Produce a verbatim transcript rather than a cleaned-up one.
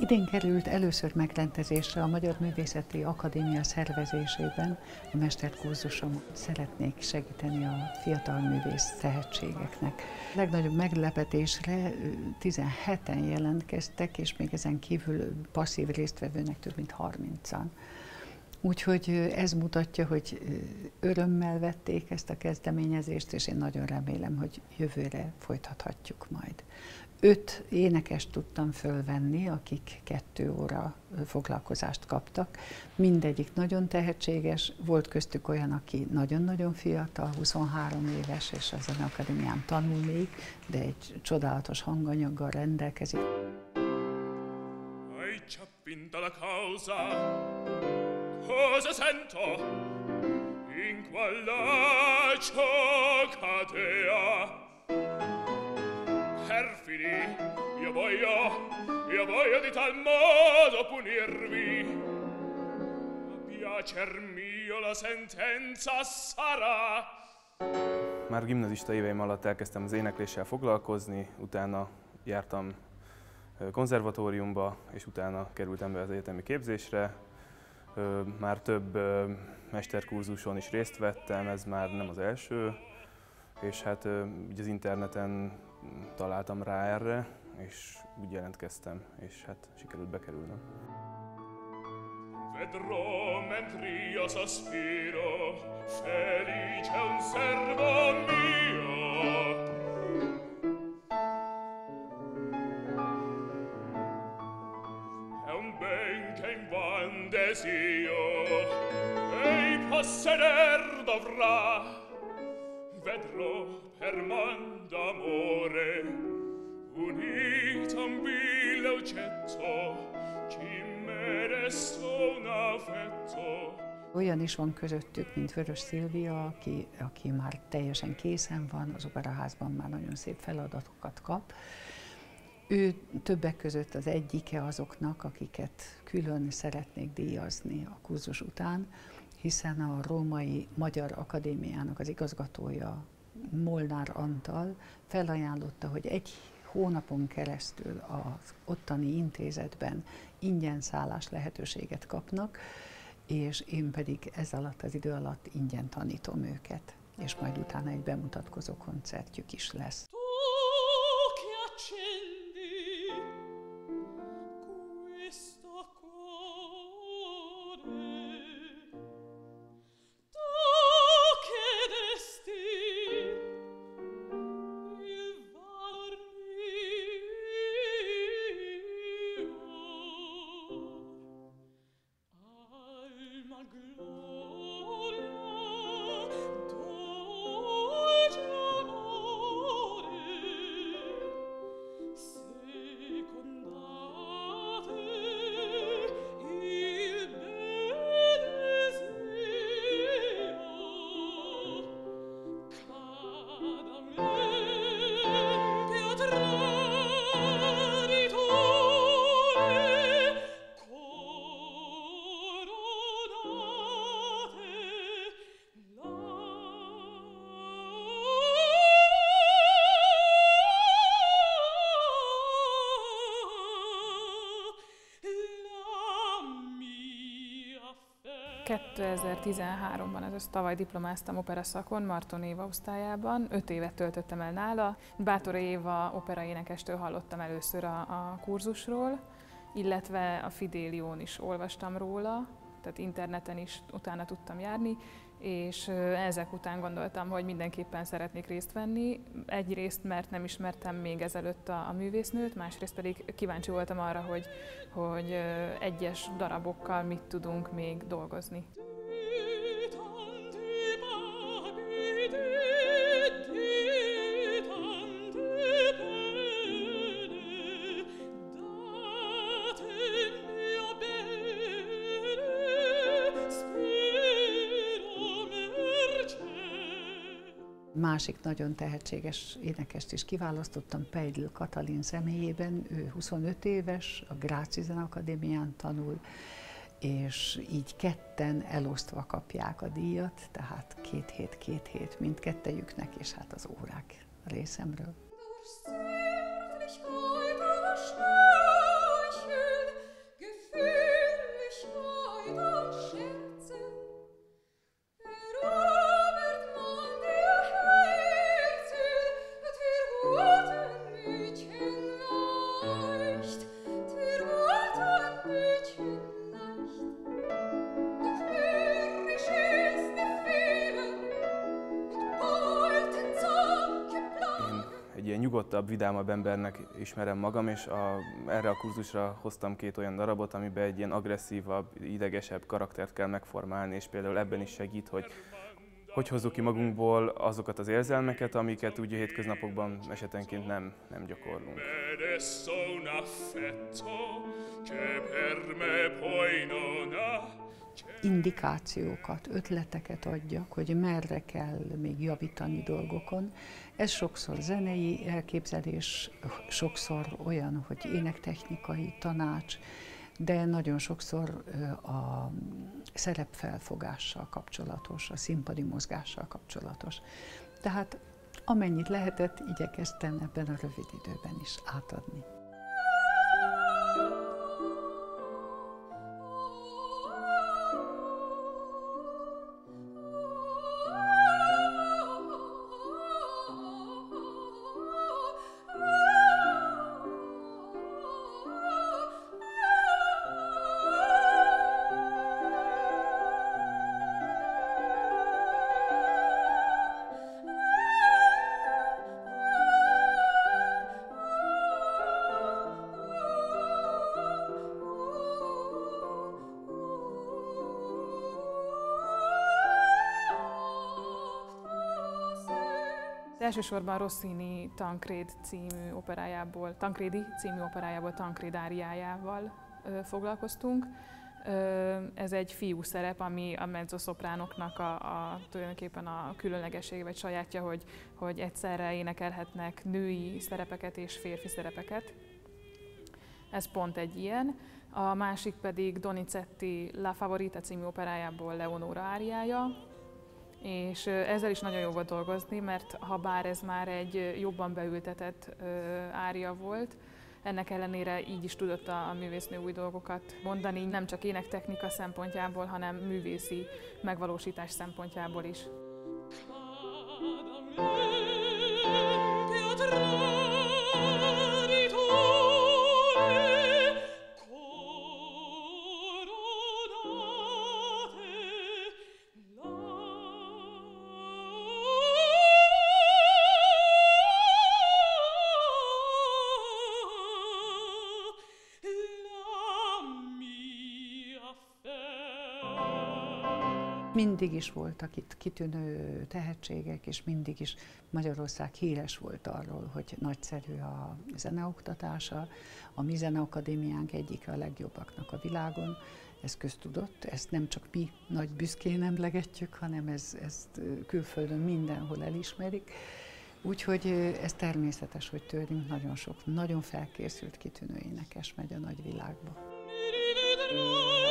Idén került először megrendezésre a Magyar Művészeti Akadémia szervezésében a mesterkurzuson. Szeretnék segíteni a fiatal művész tehetségeknek. A legnagyobb meglepetésre tizenheten jelentkeztek, és még ezen kívül passzív résztvevőnek több mint harmincan. Úgyhogy ez mutatja, hogy örömmel vették ezt a kezdeményezést, és én nagyon remélem, hogy jövőre folytathatjuk majd. Öt énekest tudtam fölvenni, akik kettő óra foglalkozást kaptak. Mindegyik nagyon tehetséges, volt köztük olyan, aki nagyon-nagyon fiatal, huszonhárom éves, és a Zeneakadémián tanul még, de egy csodálatos hanganyaggal rendelkezik. Cosa sento in quella cioccatea perfidi io voglio io voglio di tal modo punirvi a piacer mio la sentenza sarà. Már gimnazista éveim alatt elkezdtem az énekléssel foglalkozni, utána jártam konzervatóriumba, és utána kerültem be az egyetemi képzésre. Már több mesterkurzuson is részt vettem, ez már nem az első, és hát így az interneten találtam rá erre, és úgy jelentkeztem, és hát sikerült bekerülnöm. Vedrò mentr'io sospiro, felice un servo mio. È un ben che in van desio, ei posseder dovrà. Vedrò per man d'amore, unito un vile oggetto, ci meresto un affetto. Olyan is van közöttük, mint Vörös Szilvia, aki, aki már teljesen készen van, az operaházban már nagyon szép feladatokat kap. Ő többek között az egyike azoknak, akiket külön szeretnék díjazni a kurzus után, hiszen a Római Magyar Akadémiának az igazgatója, Molnár Antal felajánlotta, hogy egy hónapon keresztül az ottani intézetben ingyen szállás lehetőséget kapnak, és én pedig ez alatt az idő alatt ingyen tanítom őket, és majd utána egy bemutatkozó koncertjük is lesz. kétezer-tizenháromban, azaz tavaly diplomáztam operaszakon, Marton Éva osztályában, öt évet töltöttem el nála. Bátor Éva operaénekestől hallottam először a, a kurzusról, illetve a Fidélión is olvastam róla, tehát interneten is utána tudtam járni, és ezek után gondoltam, hogy mindenképpen szeretnék részt venni. Egyrészt, mert nem ismertem még ezelőtt a, a művésznőt, másrészt pedig kíváncsi voltam arra, hogy, hogy egyes darabokkal mit tudunk még dolgozni. Másik nagyon tehetséges énekest is kiválasztottam, Peidl Katalin személyében. Ő huszonöt éves, a Gráci Zeneakadémián tanul, és így ketten elosztva kapják a díjat, tehát két hét, két hét mindkettejüknek, és hát az órák részemről. nyugodtabb, vidámabb embernek ismerem magam, és a, erre a kurzusra hoztam két olyan darabot, amiben egy ilyen agresszívabb, idegesebb karaktert kell megformálni, és például ebben is segít, hogy hogy hozzuk ki magunkból azokat az érzelmeket, amiket úgy a hétköznapokban esetenként nem, nem gyakorlunk. Indikációkat, ötleteket adjak, hogy merre kell még javítani dolgokon. Ez sokszor zenei elképzelés, sokszor olyan, hogy énektechnikai tanács, de nagyon sokszor a szerepfelfogással kapcsolatos, a színpadi mozgással kapcsolatos. Tehát amennyit lehetett, igyekeztem ebben a rövid időben is átadni. Elsősorban Rossini Tancred című operájából, Tancredi című operájából, Tancred áriájával ö, foglalkoztunk. Ö, ez egy fiú szerep, ami a mezzoszopránoknak a, a, tulajdonképpen a különlegessége vagy sajátja, hogy, hogy egyszerre énekelhetnek női szerepeket és férfi szerepeket. Ez pont egy ilyen. A másik pedig Donizetti La Favorita című operájából Leonora áriája. És ezzel is nagyon jó volt dolgozni, mert ha bár ez már egy jobban beültetett ária volt, ennek ellenére így is tudott a, a művésznő új dolgokat mondani, nem csak énektechnika szempontjából, hanem művészi megvalósítás szempontjából is. Mindig is voltak itt kitűnő tehetségek, és mindig is Magyarország híres volt arról, hogy nagyszerű a zeneoktatása. A mi zeneakadémiánk egyike a legjobbaknak a világon, ez köztudott, ezt nem csak mi nagy büszkén emlegetjük, hanem ez, ezt külföldön mindenhol elismerik. Úgyhogy ez természetes, hogy tőlünk nagyon sok, nagyon felkészült kitűnő énekes megy a nagyvilágba.